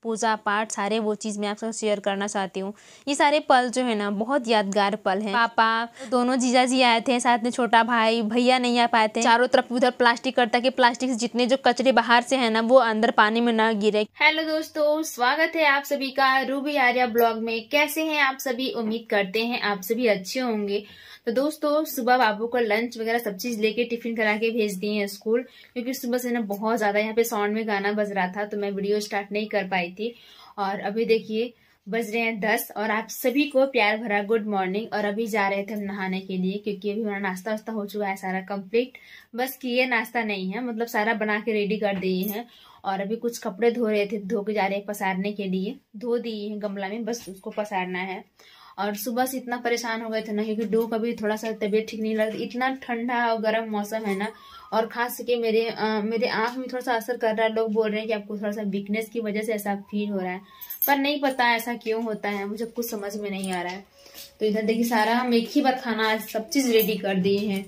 पूजा पाठ सारे वो चीज़ मैं आपसे शेयर करना चाहती हूँ। ये सारे पल जो है ना बहुत यादगार पल हैं। पापा दोनों जीजा जी आए थे, साथ में छोटा भाई भैया नहीं आ पाए थे। चारों तरफ उधर प्लास्टिक करता कि प्लास्टिक से जितने जो कचरे बाहर से है ना वो अंदर पानी में ना गिरे। हेलो दोस्तों, स्वागत है आप सभी का रूबी आर्या ब्लॉग में। कैसे हैं आप सभी? उम्मीद करते हैं आप सभी अच्छे होंगे। तो दोस्तों सुबह बाबू को लंच वगैरह सब चीज लेके टिफिन करा के भेज दिए हैं स्कूल, क्योंकि सुबह से ना बहुत ज्यादा यहाँ पे साउंड में गाना बज रहा था तो मैं वीडियो स्टार्ट नहीं कर पाई थी। और अभी देखिए बज रहे हैं 10 और आप सभी को प्यार भरा गुड मॉर्निंग। और अभी जा रहे थे हम नहाने के लिए, क्योंकि अभी हमारा नाश्ता वास्ता हो चुका है सारा कंप्लीट। बस किए नाश्ता नहीं है, मतलब सारा बना के रेडी कर दिए हैं। और अभी कुछ कपड़े धो रहे थे, धो के जा रहे हैं पसारने के लिए। धो दिए हैं गमला में, बस उसको पसारना है। और सुबह से इतना परेशान हो गए थे ना, क्योंकि डू का भी थोड़ा सा तबीयत ठीक नहीं लगती। इतना ठंडा और गर्म मौसम है ना, और खास करके मेरे आंख में थोड़ा सा असर कर रहा है। लोग बोल रहे हैं कि आपको थोड़ा सा वीकनेस की वजह से ऐसा फील हो रहा है, पर नहीं पता ऐसा क्यों होता है, मुझे कुछ समझ में नहीं आ रहा है। तो इधर देखिए सारा हम एक ही बार खाना आज सब चीज रेडी कर दिए हैं।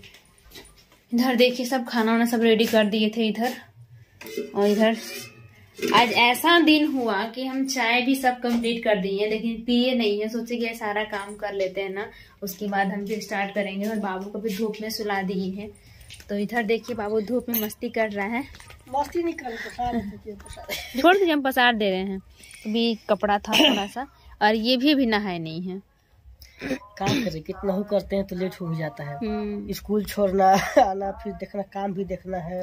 इधर देखिए सब खाना वाना सब रेडी कर दिए थे इधर। और इधर आज ऐसा दिन हुआ कि हम चाय भी सब कंप्लीट कर दिए हैं, लेकिन पिए नहीं है। सोचे कि सारा काम कर लेते हैं ना, उसके बाद हम फिर स्टार्ट करेंगे। और बाबू को भी धूप में सुला दिए हैं। तो इधर देखिए बाबू धूप में मस्ती कर रहा है। मस्ती नहीं कर छोड़ दीजिए, हम पसार दे रहे हैं। अभी कपड़ा था थोड़ा सा, और ये भी अभी नहाए नहीं है। काम करें कितना हो करते हैं तो लेट हो भी जाता है। स्कूल छोड़ना आना, फिर देखना, काम भी देखना है,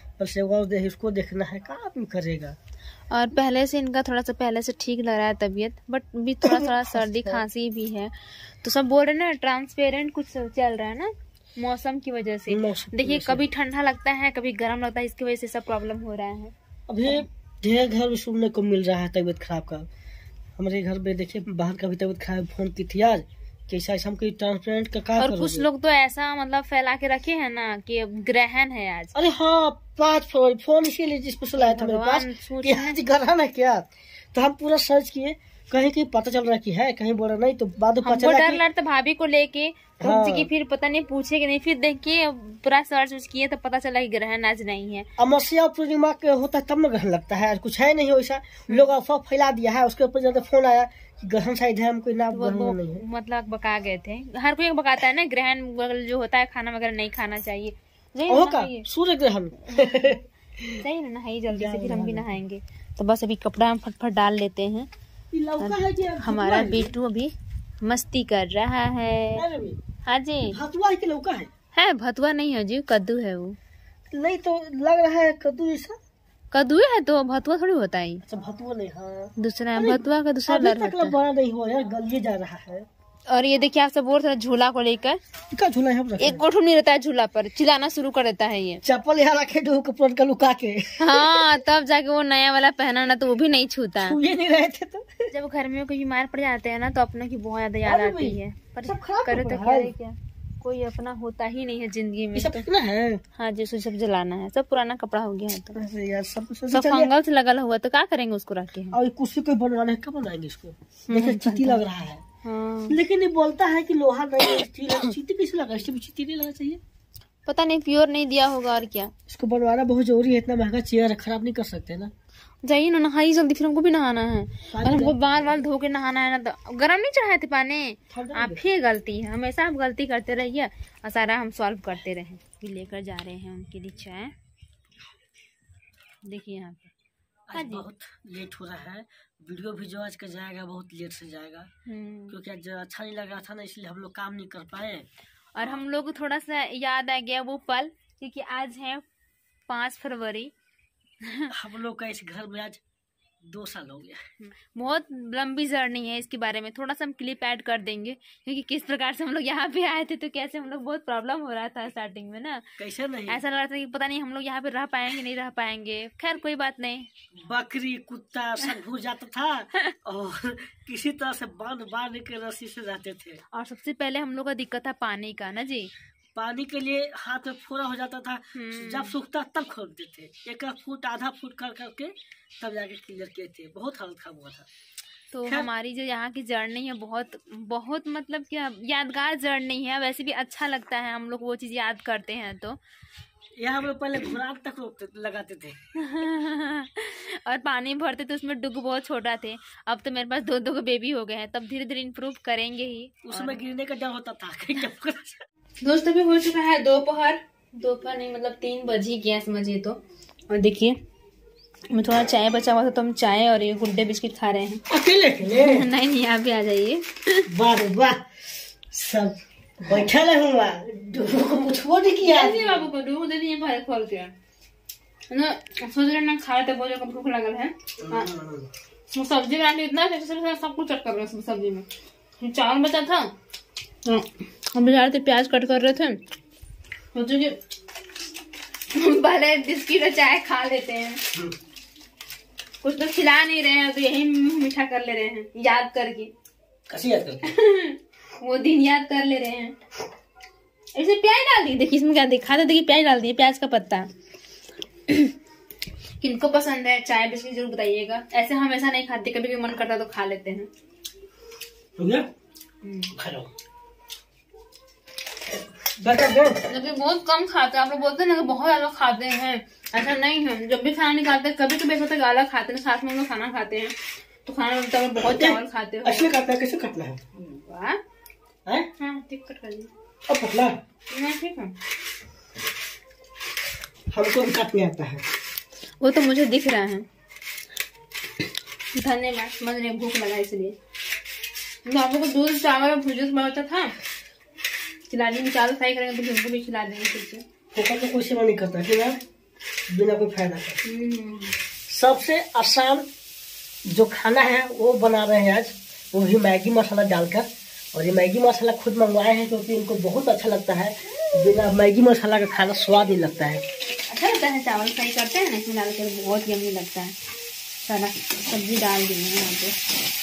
इसको देखना है, काम करेगा। और पहले से इनका थोड़ा सा पहले से ठीक लग रहा है तबीयत, बट भी थोड़ा थोड़ा सर्दी खांसी भी है। तो सब बोल रहे हैं ना ट्रांसपेरेंट कुछ चल रहा है ना मौसम की वजह से। देखिए कभी ठंडा लगता है कभी गर्म लगता है, इसकी वजह से सब प्रॉब्लम हो रहा है। अभी ढेर घर में सुनने को मिल रहा है तबीयत खराब का। हमारे घर में देखिए बाहर का भी तबीयत खराब फोन की थी आज, कैसा ऐसा हम ट्रांसपेरेंट का काम। और कुछ लोग तो ऐसा मतलब फैला के रखे हैं ना कि ग्रहण है आज। अरे हाँ 5 फरवरी, फोन इसीलिए जिसको सुनाया था मेरे पास कि आज ग्रहण है क्या। तो हम पूरा सर्च किए, कहीं कहीं पता चल रहा कि है, कहीं बोल रहा नहीं। तो बाद में पता चला डर लगता भाभी को लेके की फिर पता नहीं पूछे कि नहीं। फिर देखिए पूरा सर्च किए तो पता चला कि ग्रहण आज नहीं है। अमावस्या पूर्णिमा के होता है तब न ग्रहण लगता है, कुछ है नहीं वैसा। लोग अफवाह फैला दिया है, उसके ऊपर ज्यादा फोन आया कि ग्रहण शायद है, हमको ना ग्रहण नहीं है। मतलब बका गए थे, हर कोई बकाता है ना ग्रहण जो होता है खाना वगैरह नहीं खाना चाहिए। सूर्य ग्रहण सही ना, नहाइए जल्दी से, फिर हम भी नहाएंगे। तो बस अभी कपड़ा हम फटफट डाल लेते हैं। हमारा बेटू अभी मस्ती कर रहा है। हाँ जी, भतुआ है कि लौका है? भतुआ नहीं है जी, कद्दू है वो। नहीं तो लग रहा है कद्दू जैसा। कद्दू है तो भतुआ थोड़ी होता है। अच्छा भतुआ नहीं, हाँ दूसरा है भतुआ का दूसरा लड़ होता है। बड़ा नहीं हुआ यार, गलिए जा रहा है। और ये देखिए आप सब बोल रहे थे झूला को लेकर, झूला है एक गोठू नहीं रहता है, झूला पर चिल्लाना शुरू कर देता है ये। चप्पल यहाँ रखे कपड़ों का लुका के। हाँ तब जाके वो नया वाला पहना ना तो वो भी नहीं छूता। छूए नहीं रहे थे तो। जब घर में कोई बीमार पड़ जाते हैं ना तो अपने की बहुत ज्यादा याद आती है, पर करे तो क्या, कोई अपना होता ही नहीं है जिंदगी में। तो है हाँ जी, सब जलाना है, सब पुराना कपड़ा हो गया है तो यार सब फंगल से लगा हुआ, तो क्या करेंगे उसको रख के। और कुर्सी कोई बनवाना है, कब बनाएंगे इसको? देखिए चीटी लग रहा है। हाँ। लेकिन ये बोलता है कि लोहा नहीं, चीटी कैसे लगा? इसमें चीटी नहीं लगा चाहिए, पता नहीं प्योर नहीं दिया होगा और क्या। इसको बनवाना बहुत जरूरी है, इतना महंगा चेयर है, खराब नहीं कर सकते ना। जाइए ना नहाइए जल्दी, फिर हमको भी नहाना है। और हमको बाल धो के नहाना है ना, तो गरम नहीं चढ़ाए थे पानी। आप ही गलती है, हमेशा आप गलती करते रहिए और सारा हम सॉल्व करते रहे। लेकर जा रहे हैं उनके लिए चाय, देखिए यहाँ पे। आज बहुत लेट हो रहा है, वीडियो भी जो आज का जाएगा बहुत लेट से जाएगा, क्योंकि आज अच्छा नहीं लग रहा था ना, इसलिए हम लोग काम नहीं कर पाए। और हम लोग को थोड़ा सा याद आ गया वो पल, क्योंकि आज है 5 फरवरी। हम लोग का इस घर में आज 2 साल हो गया। बहुत लंबी जर्नी है, इसके बारे में थोड़ा सा हम क्लिप ऐड कर देंगे, क्योंकि किस प्रकार से हम लोग यहाँ पे आए थे, तो कैसे हम लोग बहुत प्रॉब्लम हो रहा था स्टार्टिंग में ना। कैसे नहीं, ऐसा लग रहा था कि पता नहीं हम लोग यहाँ पे रह पाएंगे नहीं रह पाएंगे। खैर कोई बात नहीं, बकरी कुत्ता सब घुस जाता था और किसी तरह से बांध के रस्सी से रहते थे। और सबसे पहले हम लोग का दिक्कत था पानी का ना जी, पानी के लिए हाथ में फोड़ा हो जाता था, जब सूखता तब खोलते थे, 1 फुट आधा फुट कर करके तब जाके क्लियर किए थे। बहुत हालत खराब हुआ था। तो हमारी जो यहाँ की जर्नी है बहुत बहुत मतलब क्या यादगार जर्नी है। वैसे भी अच्छा लगता है, हम लोग वो चीज़ याद करते हैं यहाँ हम लोग पहले खुराक तक लगाते थे। और पानी भरते तो उसमें डुग बहुत छोटा थे। अब तो मेरे पास 2-2 बेबी हो गए हैं, तब धीरे धीरे इम्प्रूव करेंगे ही। उसमें गिरने का डर होता था। दोस्तों भी हो चुका है दोपहर नहीं मतलब 3 बज ही गया समझिए तो। और देखिए मैं थोड़ा चाय बचा हुआ था तो हम चाय और ये गुड्डे बिस्किट खा रहे हैं। अकेले नहीं आप भी आ जाइए। वाह वाह, सब बैठा रहूंगा, पूछबो नहीं किया। बाबू को दूध दे दिए भाई खोल के ना, सोच रहे ना खा रहे थे, बहुत ज्यादा भूख लगल है। सब्जी बनाने इतना सब कुछ चट कर रहे हैं सब्जी में। चावल बचा था तो हम जा रहे थे, प्याज कट कर रहे थे, सोचो कि पहले बिस्किट और चाय खा लेते हैं। कुछ तो खिला नहीं रहे हैं तो यही मीठा कर ले रहे हैं याद करके। कैसे याद करके? वो दिन याद कर ले रहे हैं। ऐसे प्याज डाल दिए, देखिए इसमें क्या दिखा था, देखिए प्याज डाल दिए, प्याज का पत्ता। किनको पसंद है चाय बिस्किट जरूर बताइएगा। ऐसे हमेशा नहीं खाते, कभी कभी मन करता तो खा लेते हैं। लेकिन बहुत कम खाते हैं। आप लोग बोलते हैं ना कि बहुत ज्यादा खाते हैं, ऐसा नहीं है। जब भी खाना निकालते हैं कभी कभी ऐसा तो गाला खाते हैं, साथ में हम लोग खाना खाते हैं तो खाना बनता है, बहुत चावल खाते हो। ऐसे काटना है, कैसे काटना है? वाह हाँ ठीक कट कर दिए। अब पतला ठीक है, हमको भी काटने आता है। वो तो मुझे दिख रहा है। धन्यवाद, समझ रहे भूख लगा इसलिए। आप लोग को दूध चावल भुजिया बचा था, खिला देंगे। चावल फ्राई करेंगे तो उनको भी खिला देंगे फिर से। फोकट तो कोई सेवा नहीं करता कि ना, बिना कोई फायदा का। सबसे आसान जो खाना है वो बना रहे हैं आज, वो भी मैगी मसाला डालकर। और ये मैगी मसाला खुद मंगवाए हैं क्योंकि इनको बहुत अच्छा लगता है। बिना मैगी मसाला का खाना स्वाद ही लगता है। अच्छा लगता है, चावल फ्राई करते हैं ना इसमें डालकर, बहुत यम्मी लगता है। सारा सब्जी डाल दी है यहाँ पे।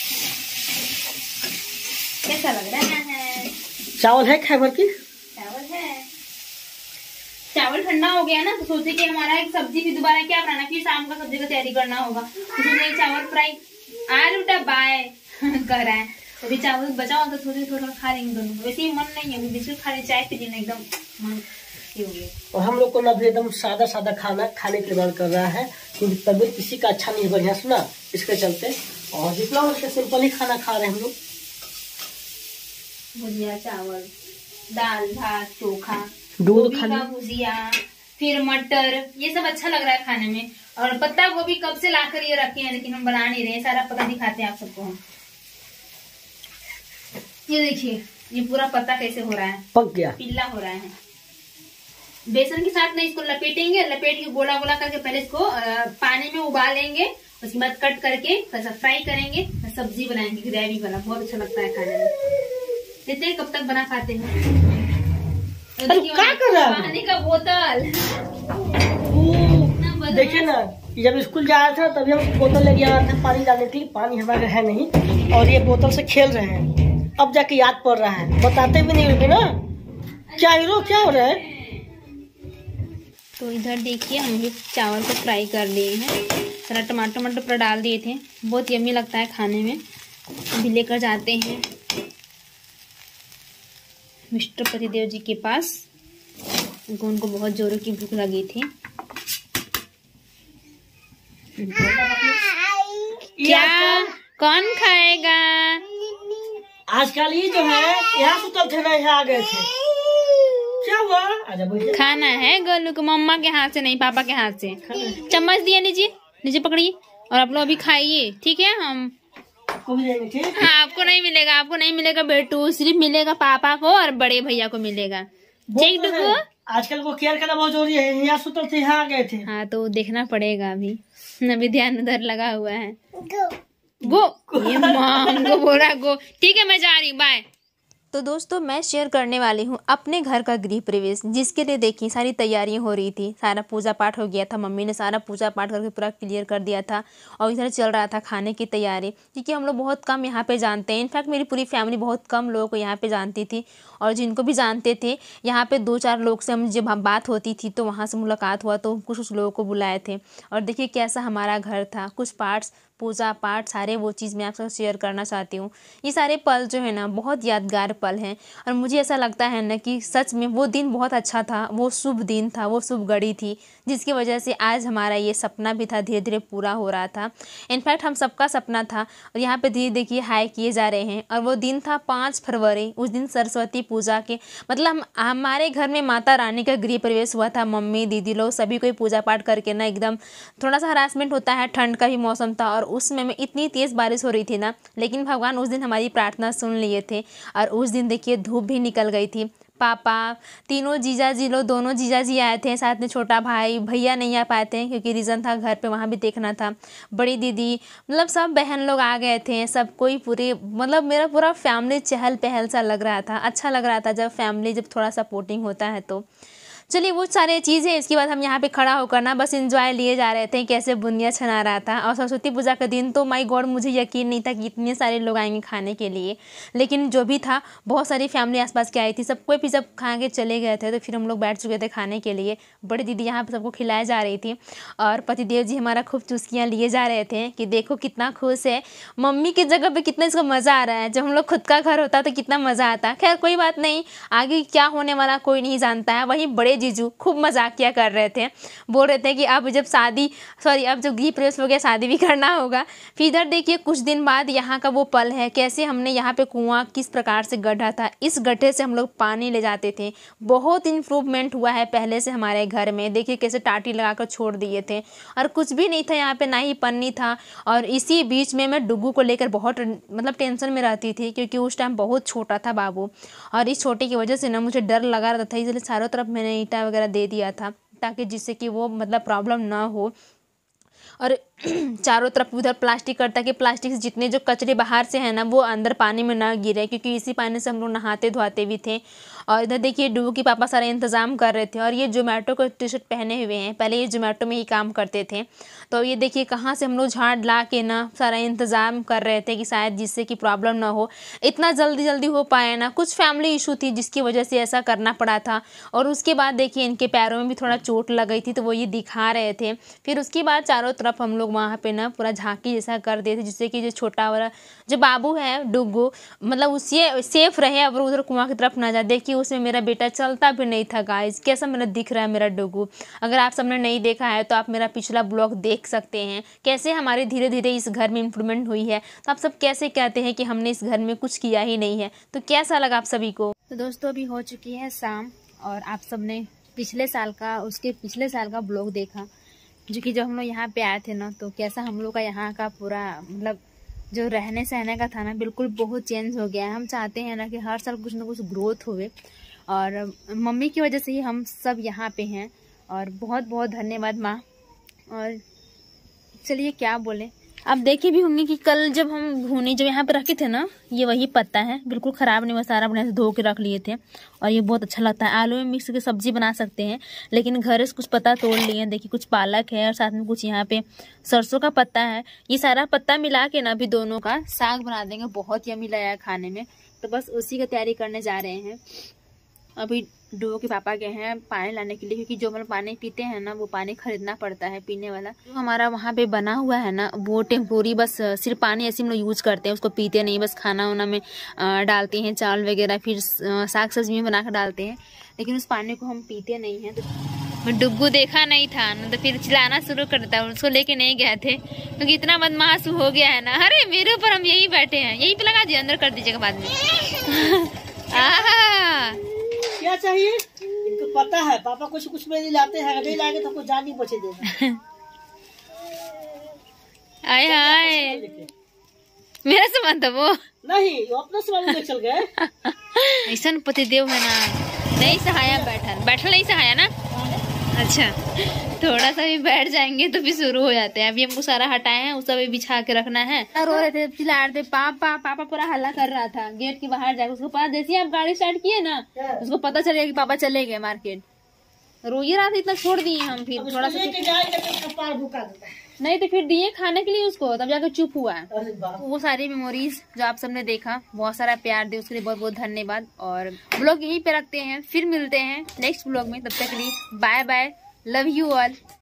कैसा लग रहा है? चावल है खैबर की? चावल है। चावल ठंडा हो गया ना तो सोचे कि हमारा एक सब्जी भी दोबारा क्या बनाना, फिर शाम का सब्जी का तैयारी करना होगा। तो सोचे चावल फ्राई आलू बाय कर रहा है। अभी चावल बचा हो तो थोड़ा खा लेंगे दोनों। वैसे ही मन नहीं है, अभी बिस्कुट खा ले, चाय पी लेना, एकदम मन हो गया। और हम लोग को ना भी एकदम सादा सादा खाना खाने के मन कर रहा है क्योंकि तबीयत किसी का अच्छा नहीं, बढ़िया सुना इसके चलते। और जितना हो सके सिंपल ही खाना खा रहे हैं हम लोग। भुजिया चावल, दाल भात चोखा, दूध का भुजिया, फिर मटर, ये सब अच्छा लग रहा है खाने में। और पत्ता गोभी कब से लाकर ये रखे हैं लेकिन हम बना नहीं रहे, सारा पता दिखाते हैं आप सबको हम। ये देखिए ये पूरा पत्ता कैसे हो रहा है, पक गया, पीला हो रहा है। बेसन के साथ नहीं, इसको लपेटेंगे, लपेट के गोला गोला करके पहले इसको पानी में उबालेंगे, उसके बाद कट करके फ्राई करेंगे, सब्जी बनाएंगे ग्रेवी वाला, बहुत अच्छा लगता है खाने में। देखते हैं कब तक बना पाते हैं। क्या कर रहा है? पानी का बोतल देखिए ना, जब स्कूल जा रहा था तभी हम बोतल लेके आ रहा था पानी डालने के लिए। पानी हमारे है नहीं और ये बोतल से खेल रहे हैं। अब जाके याद पड़ रहा है, बताते भी नहीं रुके ना। क्या हीरो, क्या हो रहा है? तो इधर देखिए हम भी चावल को फ्राई कर लिए हैं, सारा टमाटर पर डाल दिए थे, बहुत यम्मी लगता है खाने में। अभी लेकर जाते हैं मिस्टर पतिदेव जी के पास, उनको बहुत जोरों की भूख लगी थी। क्या कौन खाएगा? आजकल ये जो है यहाँ सुतल थे ना, यहाँ आ गए थे। क्या हुआ? आजा बैठिए। खाना है गोलू को, मम्मा के हाथ से नहीं पापा के हाथ से। चम्मच दिया, नीचे पकड़िए और आप लोग अभी खाइए, ठीक है? हम आपको भी देंगे, ठीक? हाँ, आपको नहीं मिलेगा बेटू, सिर्फ मिलेगा पापा को और बड़े भैया को मिलेगा। ठीक डुगू? आजकल को केयर करना बहुत जरूरी है। यहाँ सुतल थे, यहाँ आ गए थे। हाँ तो देखना पड़ेगा, अभी ध्यान उधर लगा हुआ है। गो ये मांगो बोला गो। ठीक है मैं जा रही हूँ, बाय। तो दोस्तों मैं शेयर करने वाली हूँ अपने घर का गृह प्रवेश, जिसके लिए देखिए सारी तैयारियां हो रही थी, सारा पूजा पाठ हो गया था, मम्मी ने सारा पूजा पाठ करके पूरा क्लियर कर दिया था। और इधर चल रहा था खाने की तैयारी, क्योंकि हम लोग बहुत कम यहाँ पे जानते हैं। इनफैक्ट मेरी पूरी फैमिली बहुत कम लोगों को यहाँ पे जानती थी, और जिनको भी जानते थे यहाँ पे 2-4 लोग से हम जब बात होती थी तो वहाँ से मुलाकात हुआ तो कुछ लोगों को बुलाए थे। और देखिए कैसा हमारा घर था, कुछ पार्ट्स पूजा पाठ सारे वो चीज़ मैं आपके साथ शेयर करना चाहती हूँ। ये सारे पल जो है ना बहुत यादगार पल हैं और मुझे ऐसा लगता है ना कि सच में वो दिन बहुत अच्छा था, वो शुभ दिन था, वो शुभ घड़ी थी जिसकी वजह से आज हमारा ये सपना भी था धीरे धीरे पूरा हो रहा था। इनफैक्ट हम सबका सपना था और यहाँ पे धीरे देखिए हाई किए जा रहे हैं। और वो दिन था 5 फरवरी। उस दिन सरस्वती पूजा के मतलब हमारे घर में माता रानी का गृह प्रवेश हुआ था। मम्मी दीदी लोग सभी कोई पूजा पाठ करके ना एकदम थोड़ा सा हरासमेंट होता है, ठंड का भी मौसम था और उसमें में इतनी तेज़ बारिश हो रही थी ना, लेकिन भगवान उस दिन हमारी प्रार्थना सुन लिए थे। और उस दिन देखिए धूप भी निकल गई थी। पापा तीनों जीजाजी लोग, दोनों जीजाजी आए थे, साथ में छोटा भाई भैया नहीं आ पाए थे क्योंकि रीज़न था घर पे वहाँ भी देखना था। बड़ी दीदी मतलब सब बहन लोग आ गए थे। सब कोई पूरे मतलब मेरा पूरा फैमिली चहल पहल सा लग रहा था। अच्छा लग रहा था जब फैमिली जब थोड़ा सपोर्टिंग होता है तो। चलिए वो सारे चीज़ है। इसके बाद हम यहाँ पे खड़ा होकर ना बस एंजॉय लिए जा रहे थे कैसे बुनिया छना रहा था। और सरस्वती पूजा का दिन तो माय गॉड मुझे यकीन नहीं था कि इतने सारे लोग आएंगे खाने के लिए, लेकिन जो भी था बहुत सारी फैमिली आसपास की आई थी। सबको फिर जब खा के चले गए थे तो फिर हम लोग बैठ चुके थे खाने के लिए। बड़ी दीदी यहाँ पर सबको खिलाया जा रही थी और पतिदेव जी हमारा खूब चुस्कियाँ लिए जा रहे थे कि देखो कितना खुश है, मम्मी की जगह पर कितना इसको मज़ा आ रहा है। जब हम लोग खुद का घर होता तो कितना मज़ा आता। खैर कोई बात नहीं, आगे क्या होने वाला कोई नहीं जानता है। वहीं बड़े जीजू खूब मजाकिया कर रहे थे, बोल रहे थे कि अब जब अब जब गृह प्रवेश हो गया शादी भी करना होगा। फिर इधर देखिए कुछ दिन बाद यहाँ का वो पल है कैसे हमने यहाँ पे कुआं किस प्रकार से गड्ढा था, इस गड्ढे से हम लोग पानी ले जाते थे। बहुत इम्प्रूवमेंट हुआ है पहले से हमारे घर में। देखिए कैसे टाटी लगाकर छोड़ दिए थे और कुछ भी नहीं था यहाँ पे, ना ही पन्नी था। और इसी बीच में मैं डुग्गू को लेकर बहुत मतलब टेंशन में रहती थी क्योंकि उस टाइम बहुत छोटा था बाबू और इस छोटे की वजह से ना मुझे डर लगा रहता था। इसलिए चारों तरफ मैंने ईंटा वगैरह दे दिया था ताकि जिससे कि वो मतलब प्रॉब्लम ना हो। और चारों तरफ उधर प्लास्टिक करता कि प्लास्टिक से जितने जो कचरे बाहर से है ना वो अंदर पानी में ना गिरे क्योंकि इसी पानी से हम लोग नहाते धोते भी थे। और इधर देखिए डुगू के पापा सारे इंतज़ाम कर रहे थे और ये जोमेटो का टी शर्ट पहने हुए हैं। पहले ये जोमेटो में ही काम करते थे तो ये देखिए कहाँ से हम लोग झाड़ ला के ना सारा इंतज़ाम कर रहे थे कि शायद जिससे कि प्रॉब्लम ना हो, इतना जल्दी हो पाए ना। कुछ फैमिली इशू थी जिसकी वजह से ऐसा करना पड़ा था। और उसके बाद देखिए इनके पैरों में भी थोड़ा चोट लग गई थी तो वो ये दिखा रहे थे। फिर उसके बाद चारों तरफ हम लोग वहाँ पे ना पूरा झांकी जैसा कर दिए थे जिससे कि जो छोटा वाला जो बाबू है डुग्गू मतलब उससे सेफ रहे और उधर कुआं की तरफ ना जाए। देखिए उसमें मेरा बेटा चलता भी नहीं था गाइस, कैसा मेरा दिख रहा है मेरा डुग्गू। अगर आप सबने नहीं देखा है तो आप मेरा पिछला ब्लॉग देख सकते हैं कैसे हमारे धीरे धीरे इस घर में इम्प्रूवमेंट हुई है। तो आप सब कैसे कहते हैं कि हमने इस घर में कुछ किया ही नहीं है। तो कैसा लगा आप सभी को? तो दोस्तों अभी हो चुकी है शाम और आप सबने पिछले साल का ब्लॉग देखा जो कि जब हम लोग यहाँ पे आए थे ना तो कैसा हम लोग का यहाँ का पूरा मतलब जो रहने सहने का था ना बिल्कुल बहुत चेंज हो गया है। हम चाहते हैं ना कि हर साल कुछ ना कुछ ग्रोथ होवे और मम्मी की वजह से ही हम सब यहाँ पे हैं और बहुत बहुत धन्यवाद माँ। और चलिए क्या बोले, आप देखे भी होंगे कि कल जब हम भुनी जब यहाँ पे रखे थे ना ये वही पत्ता है, बिल्कुल ख़राब नहीं हुआ, सारा बढ़िया से धो के रख लिए थे और ये बहुत अच्छा लगता है। आलू में मिक्स करके सब्जी बना सकते हैं लेकिन घर से कुछ पत्ता तोड़ लिए हैं। देखिए कुछ पालक है और साथ में कुछ यहाँ पे सरसों का पत्ता है। ये सारा पत्ता मिला के ना अभी दोनों का साग बना देंगे, बहुत यम्मी लगा है खाने में। तो बस उसी का तैयारी करने जा रहे हैं। अभी डुगू के पापा गए हैं पानी लाने के लिए क्योंकि जो हम पानी पीते हैं ना वो पानी खरीदना पड़ता है पीने वाला। जो हमारा वहाँ पे बना हुआ है ना वो टेम्पोरी बस सिर्फ पानी ऐसे हम लोग यूज करते हैं, उसको पीते नहीं। बस खाना वाना में डालते हैं चावल वगैरह, फिर साग सब्जी में बना कर डालते हैं, लेकिन उस पानी को हम पीते नहीं हैं। तो डुग्गू देखा नहीं था ना तो फिर चिल्लाना शुरू कर देता, उसको लेके नहीं गए थे क्योंकि इतना बदमाश हो गया है ना। अरे मेरे ऊपर हम यही बैठे हैं, यही पे लगा दिए, अंदर कर दीजिएगा बाद में। क्या चाहिए इनको पता है पापा कुछ में नहीं लाते हैं, नहीं लाएंगे तो कुछ जान नहीं बचे देगा। आए हाय मेरा सामान था वो नहीं, वो अपना सामान ले चल गए। ऐसा पतिदेव है ना, नहीं सहाया बैठल नहीं सहाया ना। अच्छा थोड़ा सा भी बैठ जाएंगे तो भी शुरू हो जाते हैं। अभी हमको सारा हटाए हैं, उस सब बिछा के रखना है। रो रहे थे, चिल्ला रहे थे, पापा पापा पूरा हल्ला कर रहा था गेट के बाहर जाकर। उसको पता जैसे आप गाड़ी स्टार्ट किए ना उसको पता चलेगा कि पापा चले गए मार्केट। रो ही रहा था, इतना छोड़ दिए हम। फिर थोड़ा सा नहीं तो फिर दिए खाने के लिए उसको, तब जाकर चुप हुआ। वो सारी मेमोरीज जो आप सबने देखा, बहुत सारा प्यार दे उसके लिए बहुत बहुत धन्यवाद। और ब्लॉग यहीं पे रखते हैं, फिर मिलते हैं नेक्स्ट ब्लॉग में। तब तक के लिए bye bye, love you all.